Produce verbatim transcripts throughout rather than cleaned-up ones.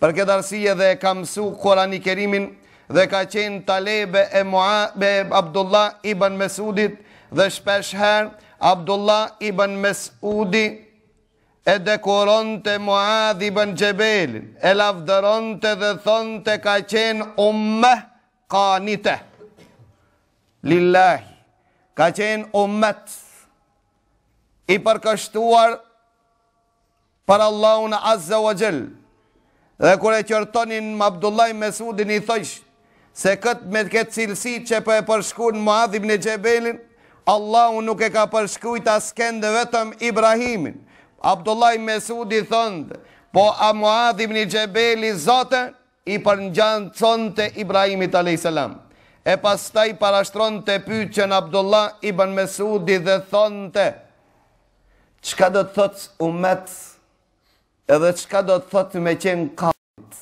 Për këtë arsye dhe ka mësu Kurani Kerimin dhe ka qenë talebe e Muadh Abdullah ibn Mesudit dhe shpesh herë Abdullah ibn Mesudi e dekoron të Muadh ibn Gjebelin, e lavdëron të dhe thonë të ka qenë ummeh qanite. Lillahi, ka qenë ummet i përkështuar për Allahun Azza wa Jall. Dhe kur e qërtonin më Abdullah ibn Mesudin i thësh se këtë me këtë cilësi që për e përshkun Muadh ibn Gjebelin, Allahu nuk e ka përshkujt askend dhe vetëm Ibrahimin. Abdullah ibn Mesudi thonë, po a Muadh ibn Gjebeli zote i përngjan conë të Ibrahimit alayhis salam. E pastaj parashtron të pyetjen Abdullah ibn Mesudi dhe thonë të, çka do të thotë ummet edhe çka do të thotë me qenë kallit.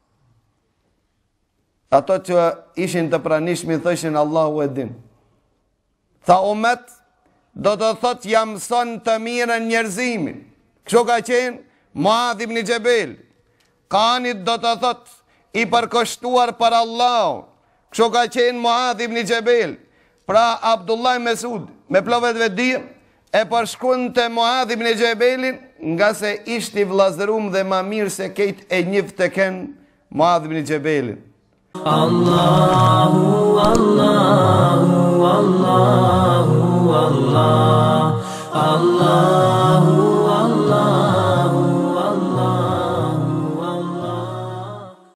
Ato që ishin të pranishmi thëshin Allahu e din. Tha ummet do të thotë jam mëson të mirën njerëzimin. Kështu ka qenë Muadh ibn Gjebel. Kanit do të thotë i përkoshtuar për Allah. Kështu ka qenë Muadh ibn Gjebel. Pra Abdullah ibn Mesud me plovet vedi e përshkun të Muadh ibn Gjebelin nga se ishti vllazërum dhe ma mirë se kejt e njëf të ken Muadh ibn Gjebelin. Allahu Allah